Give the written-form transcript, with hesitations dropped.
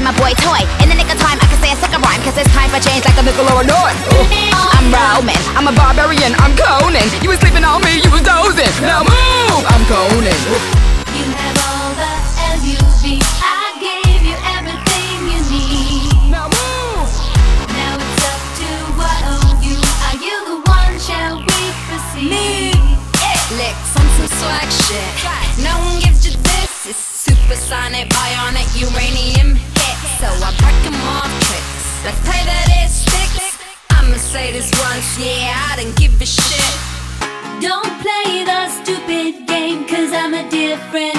my boy Toy. In the nick of time, I can say a second rhyme, cause it's time for change like a nickel or a nine. I'm Roman, I'm a barbarian, I'm Conan. You was sleeping on me, you was dozing. Now move, I'm Conan. You have all the L-U-V. I gave you everything you need. Now move. Now it's up to what of you. Are you the one? Shall we proceed? Licks on some swag shit. No one gives you this. It's supersonic, bionic, uranium hit. So I break them off tricks. Let's play that it sticks. I'ma say this once, yeah, I don't give a shit. Don't play the stupid game, cause I'm a different